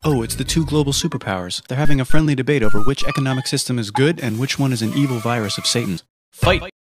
Oh, it's the two global superpowers. They're having a friendly debate over which economic system is good and which one is an evil virus of Satan's. Fight!